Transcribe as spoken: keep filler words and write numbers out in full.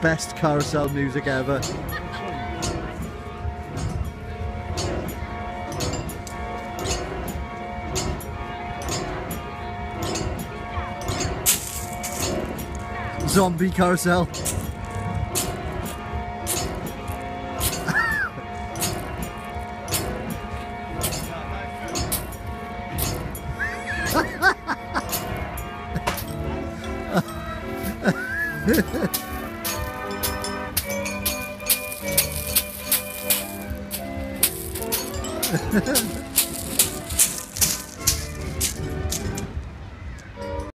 best carousel music ever. Zombie carousel. Ha ha ha.